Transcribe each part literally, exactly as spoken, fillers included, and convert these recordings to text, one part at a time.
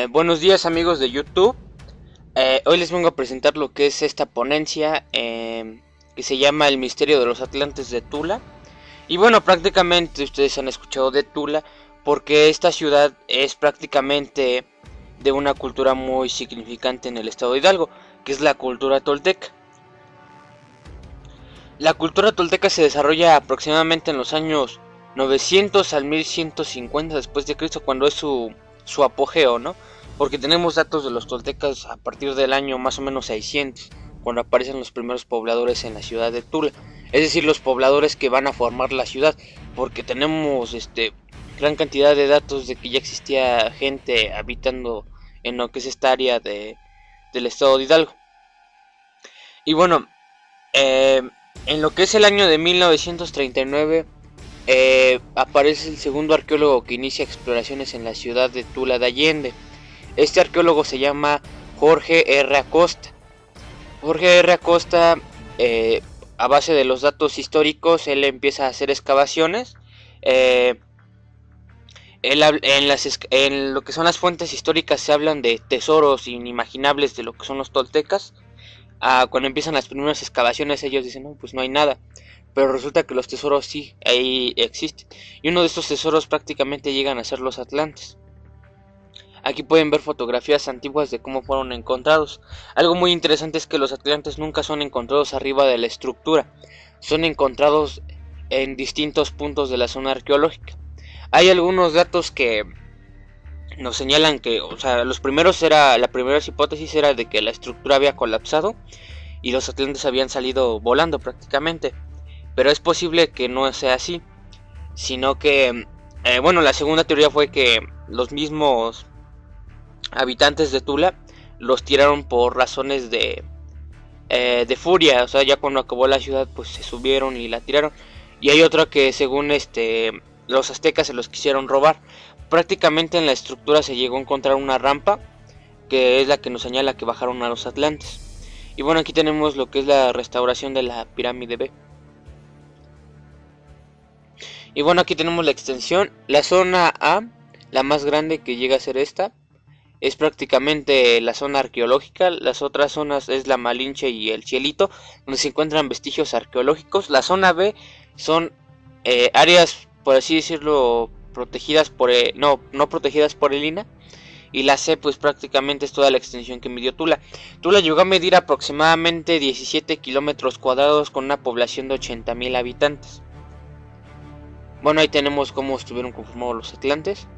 Eh, buenos días amigos de YouTube. Eh, hoy les vengo a presentar lo que es esta ponencia eh, que se llama El misterio de los Atlantes de Tula. Y bueno, prácticamente ustedes han escuchado de Tula porque esta ciudad es prácticamente de una cultura muy significante en el estado de Hidalgo, que es la cultura tolteca. La cultura tolteca se desarrolla aproximadamente en los años novecientos al mil ciento cincuenta después de Cristo, cuando es su, su apogeo, ¿no? Porque tenemos datos de los toltecas a partir del año más o menos seiscientos, cuando aparecen los primeros pobladores en la ciudad de Tula, es decir, los pobladores que van a formar la ciudad, porque tenemos este gran cantidad de datos de que ya existía gente habitando en lo que es esta área de, del estado de Hidalgo. Y bueno, eh, en lo que es el año de mil novecientos treinta y nueve eh, aparece el segundo arqueólogo que inicia exploraciones en la ciudad de Tula de Allende. Este arqueólogo se llama Jorge R. Acosta. Jorge R. Acosta, eh, a base de los datos históricos, él empieza a hacer excavaciones. Eh, él, en, las, en lo que son las fuentes históricas se hablan de tesoros inimaginables de lo que son los toltecas. Ah, cuando empiezan las primeras excavaciones ellos dicen, no, pues no hay nada. Pero resulta que los tesoros sí, ahí existen. Y uno de estos tesoros prácticamente llegan a ser los Atlantes. Aquí pueden ver fotografías antiguas de cómo fueron encontrados. Algo muy interesante es que los Atlantes nunca son encontrados arriba de la estructura. Son encontrados en distintos puntos de la zona arqueológica. Hay algunos datos que nos señalan que, o sea, los primeros era, la primera hipótesis era de que la estructura había colapsado y los Atlantes habían salido volando prácticamente. Pero es posible que no sea así, sino que, eh, bueno, la segunda teoría fue que los mismos habitantes de Tula los tiraron por razones de, eh, de furia. O sea, ya cuando acabó la ciudad, pues se subieron y la tiraron. Y hay otra que según este los aztecas se los quisieron robar. Prácticamente en la estructura se llegó a encontrar una rampa, que es la que nos señala que bajaron a los Atlantes. Y bueno, aquí tenemos lo que es la restauración de la pirámide B. Y bueno, aquí tenemos la extensión. La zona A, la más grande, que llega a ser esta, es prácticamente la zona arqueológica. Las otras zonas es la Malinche y el Cielito, donde se encuentran vestigios arqueológicos. La zona B son eh, áreas, por así decirlo, protegidas por eh, no, no protegidas por el I N A. Y la C, pues prácticamente es toda la extensión que midió Tula. Tula llegó a medir aproximadamente diecisiete kilómetros cuadrados con una población de ochenta mil habitantes. Bueno, ahí tenemos cómo estuvieron conformados los Atlantes.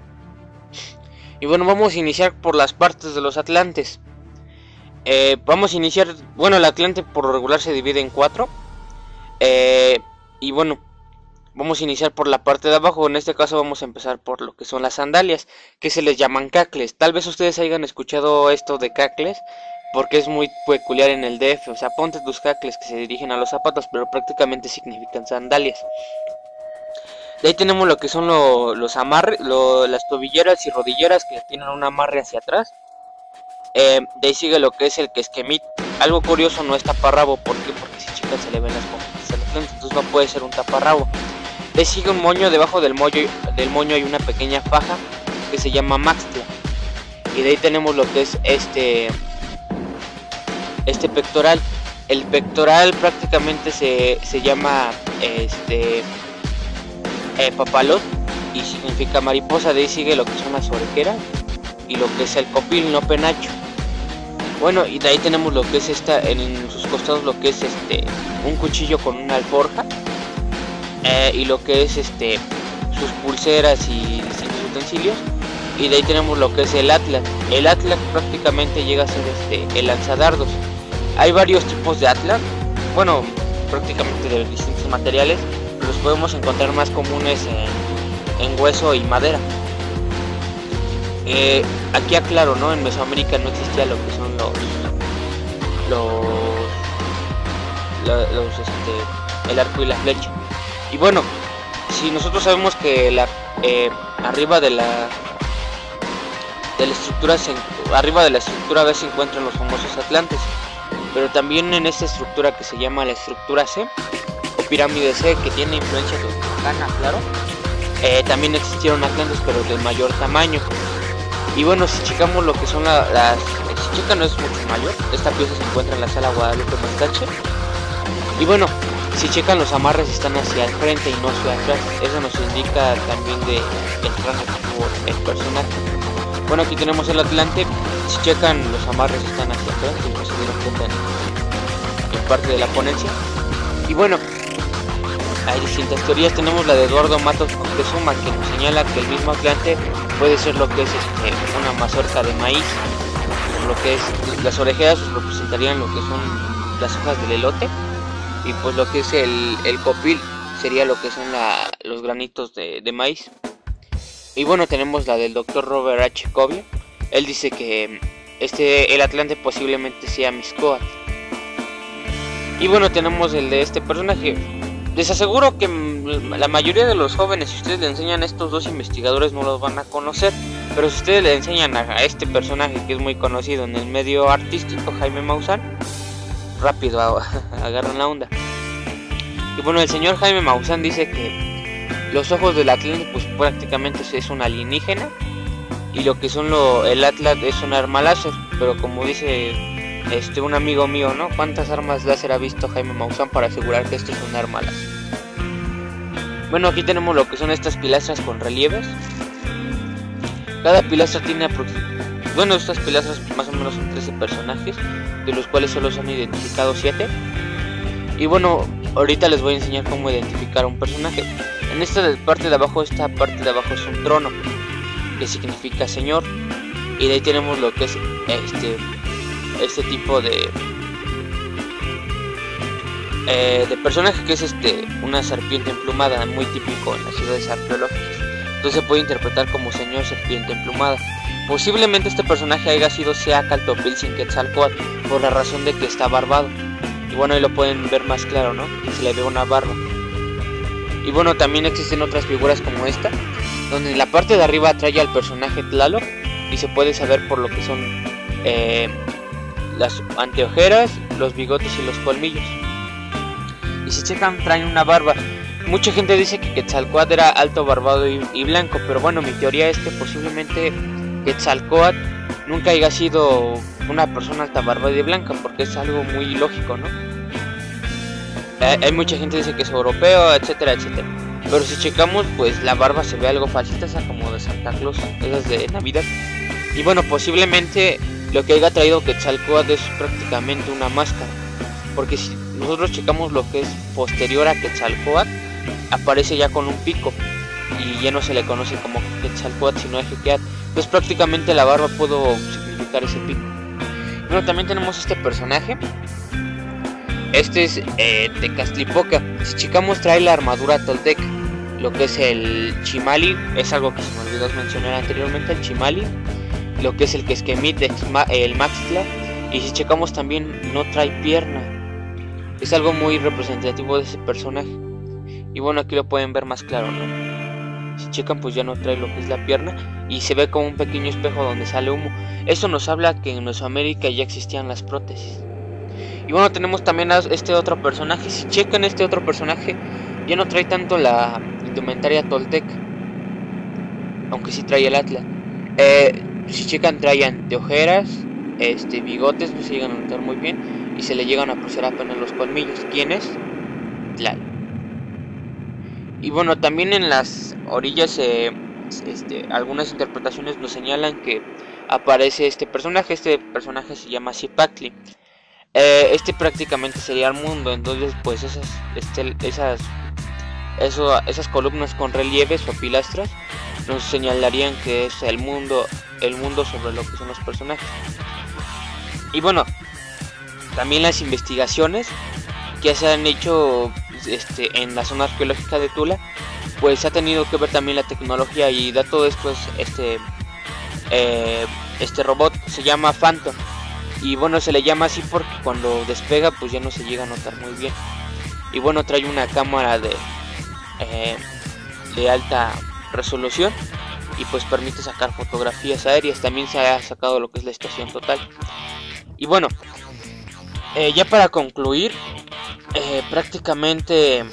Y bueno, vamos a iniciar por las partes de los Atlantes. Eh, vamos a iniciar, bueno, el Atlante por lo regular se divide en cuatro. Eh, y bueno, vamos a iniciar por la parte de abajo. En este caso vamos a empezar por lo que son las sandalias, que se les llaman cacles. Tal vez ustedes hayan escuchado esto de cacles, porque es muy peculiar en el D F. O sea, ponte tus cacles, que se dirigen a los zapatos, pero prácticamente significan sandalias. De ahí tenemos lo que son lo, los amarres, lo, las tobilleras y rodilleras que tienen un amarre hacia atrás. Eh, de ahí sigue lo que es el quesquemit. Algo curioso, no es taparrabo. ¿Por qué? Porque si chicas se le ven las pompitas a los lentes, entonces no puede ser un taparrabo. De ahí sigue un moño. Debajo del moño, del moño hay una pequeña faja que se llama maxtla. Y de ahí tenemos lo que es este, este pectoral. El pectoral prácticamente se, se llama este... Eh, papalot y significa mariposa. De ahí sigue lo que son las orejeras y lo que es el copil, no penacho. Bueno, y de ahí tenemos lo que es esta, en sus costados lo que es este un cuchillo con una alforja, eh, y lo que es este sus pulseras y distintos utensilios. Y de ahí tenemos lo que es el atlas. El atlas prácticamente llega a ser este el lanzadardos. Hay varios tipos de atlas, bueno, prácticamente de distintos materiales. Los podemos encontrar más comunes en, en hueso y madera. Eh, aquí aclaro, ¿no? En Mesoamérica no existía lo que son los los, los, los este, el arco y la flecha. Y bueno, si nosotros sabemos que la eh, arriba de la de la estructura se, arriba de la estructura B se encuentran los famosos Atlantes, pero también en esta estructura que se llama la estructura C, pirámide C, que tiene influencia teotihuacana, claro, eh, también existieron Atlantes, pero de mayor tamaño. Y bueno, si checamos lo que son la, las... Si checan no es mucho mayor. Esta pieza se encuentra en la sala Guadalupe Mastache. Y bueno, si checan los amarres están hacia el frente y no hacia atrás. Eso nos indica también de el traje que tuvo el personaje. Bueno, aquí tenemos el Atlante. Si checan los amarres están hacia atrás, y no se dieron cuenta en, en parte de la ponencia. Y bueno, hay distintas teorías. Tenemos la de Eduardo Matos Moctezuma, que nos señala que el mismo Atlante puede ser lo que es este, una mazorca de maíz. Lo que es las orejeras representarían lo que son las hojas del elote, y pues lo que es el, el copil sería lo que son la, los granitos de, de maíz. Y bueno, tenemos la del doctor Robert H. Covia. Él dice que este el Atlante posiblemente sea Mixcoatl. Y bueno, tenemos el de este personaje. Les aseguro que la mayoría de los jóvenes, si ustedes le enseñan a estos dos investigadores, no los van a conocer. Pero si ustedes le enseñan a, a este personaje que es muy conocido en el medio artístico, Jaime Maussan, rápido a, a, agarran la onda. Y bueno, el señor Jaime Maussan dice que los ojos del Atlante pues prácticamente es un alienígena, y lo que son lo, el Atlas es un arma láser. Pero como dice este un amigo mío, ¿no? ¿Cuántas armas láser ha visto Jaime Maussan para asegurar que esto es un arma láser? Bueno, aquí tenemos lo que son estas pilastras con relieves. Cada pilastra tiene aproximadamente... Bueno, estas pilastras más o menos son trece personajes, de los cuales solo se han identificado siete. Y bueno, ahorita les voy a enseñar cómo identificar a un personaje. En esta parte de abajo, esta parte de abajo es un trono, que significa señor. Y de ahí tenemos lo que es este... este tipo de eh, de personaje, que es este una serpiente emplumada, muy típico en las ciudades arqueológicas. Entonces se puede interpretar como señor serpiente emplumada. Posiblemente este personaje haya sido Seacaltopiltzin Quetzalcóatl, por la razón de que está barbado. Y bueno, ahí lo pueden ver más claro, ¿no? Se le ve una barba. Y bueno, también existen otras figuras como esta, donde en la parte de arriba trae al personaje Tlaloc, y se puede saber por lo que son eh, las anteojeras, los bigotes y los colmillos. Y si checan, traen una barba. Mucha gente dice que Quetzalcóatl era alto, barbado y, y blanco, pero bueno, mi teoría es que posiblemente Quetzalcóatl nunca haya sido una persona alta, barbada y blanca, porque es algo muy lógico, ¿no? Hay, hay mucha gente que dice que es europeo, etcétera, etcétera. Pero si checamos, pues la barba se ve algo falsita, esa como de Santa Claus, esas de Navidad. Y bueno, posiblemente lo que haya traído Quetzalcóatl es prácticamente una máscara, porque si nosotros checamos lo que es posterior a Quetzalcóatl, aparece ya con un pico y ya no se le conoce como Quetzalcóatl sino Ejequiatl. Entonces prácticamente la barba pudo significar ese pico. Bueno, también tenemos este personaje. Este es eh, Tecaztlipoca. Si checamos, trae la armadura tolteca, lo que es el chimali, es algo que se me olvidó mencionar anteriormente, el chimali, lo que es el Quesquemit, el Maxtla. Y si checamos también no trae pierna. Es algo muy representativo de ese personaje. Y bueno, aquí lo pueden ver más claro, ¿no? Si checan, pues ya no trae lo que es la pierna, y se ve como un pequeño espejo donde sale humo. Eso nos habla que en Mesoamérica ya existían las prótesis. Y bueno, tenemos también a este otro personaje. Si checan, este otro personaje ya no trae tanto la indumentaria tolteca, aunque sí trae el Atlas. Eh, si checan, trae anteojeras, este, bigotes, no se llegan a notar muy bien, y se le llegan a apreciar apenas los colmillos. ¿Quién es? Tlaloc. Y bueno, también en las orillas eh, este, algunas interpretaciones nos señalan que aparece este personaje. Este personaje se llama Zipactli. Eh, este prácticamente sería el mundo. Entonces pues esas, este, esas, eso, esas columnas con relieves o pilastras nos señalarían que es el mundo, el mundo sobre lo que son los personajes. Y bueno, también las investigaciones que se han hecho este, en la zona arqueológica de Tula, pues ha tenido que ver también la tecnología, y dato después este eh, este robot se llama Phantom, y bueno, se le llama así porque cuando despega pues ya no se llega a notar muy bien. Y bueno, trae una cámara de eh, de alta resolución, y pues permite sacar fotografías aéreas. También se ha sacado lo que es la estación total. Y bueno, eh, ya para concluir, eh, prácticamente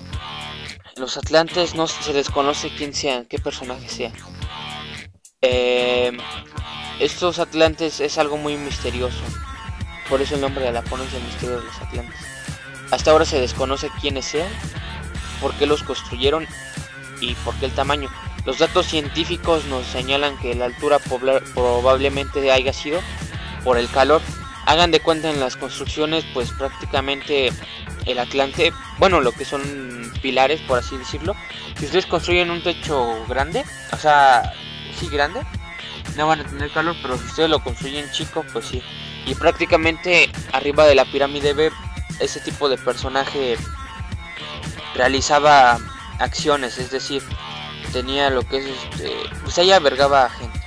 los atlantes no se desconoce quién sean, qué personaje sea. Eh, estos atlantes es algo muy misterioso. Por eso el nombre de la ponencia, el misterio de los atlantes. Hasta ahora se desconoce quiénes sean, por qué los construyeron y por qué el tamaño. Los datos científicos nos señalan que la altura probablemente haya sido por el calor. Hagan de cuenta en las construcciones, pues prácticamente el Atlante, bueno, lo que son pilares, por así decirlo. Si ustedes construyen un techo grande, o sea, sí grande, no van a tener calor, pero si ustedes lo construyen chico, pues sí. Y prácticamente arriba de la pirámide B, ese tipo de personaje realizaba acciones, es decir, tenía lo que es este, pues ahí albergaba a gente.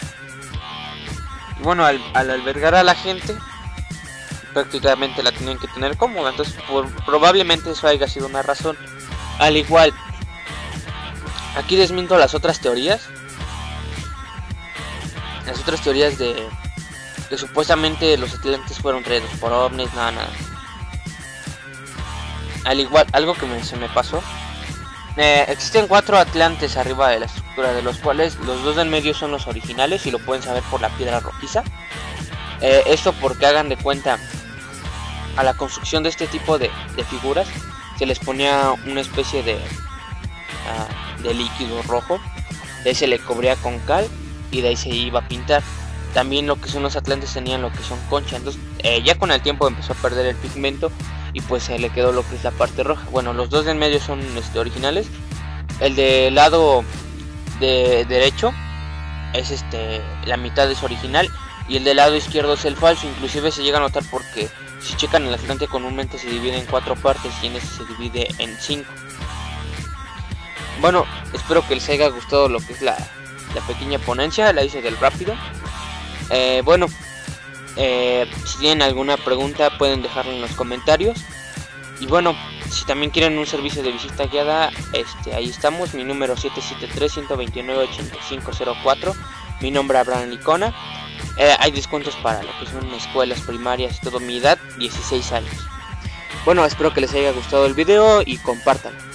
Y bueno, al, al albergar a la gente, prácticamente la tenían que tener cómoda, entonces por, probablemente eso haya sido una razón. Al igual, aquí desmiento las otras teorías, las otras teorías de que supuestamente los atlantes fueron traídos por ovnis, nada, nada. Al igual, algo que me, se me pasó, eh, existen cuatro atlantes arriba de la estructura, de los cuales los dos del medio son los originales y lo pueden saber por la piedra rojiza. Eh, esto porque hagan de cuenta, a la construcción de este tipo de, de figuras se les ponía una especie de, uh, de líquido rojo, de ahí se le cubría con cal y de ahí se iba a pintar. También lo que son los atlantes tenían lo que son concha, entonces eh, ya con el tiempo empezó a perder el pigmento y pues se le quedó lo que es la parte roja. Bueno, los dos del medio son este, originales. El del lado de derecho es este, la mitad es original y el del lado izquierdo es el falso. Inclusive se llega a notar porque si checan el Atlante comúnmente se divide en cuatro partes y en este se divide en cinco. Bueno, espero que les haya gustado lo que es la, la pequeña ponencia, la hice del rápido. Eh, bueno, eh, si tienen alguna pregunta pueden dejarla en los comentarios. Y bueno, si también quieren un servicio de visita guiada, este, ahí estamos. Mi número siete siete tres, uno dos nueve, ocho cinco cero cuatro. Mi nombre es Abraham Licona. eh, Hay descuentos para lo que son escuelas primarias y todo. Mi edad, dieciséis años. Bueno, espero que les haya gustado el video y compártanlo.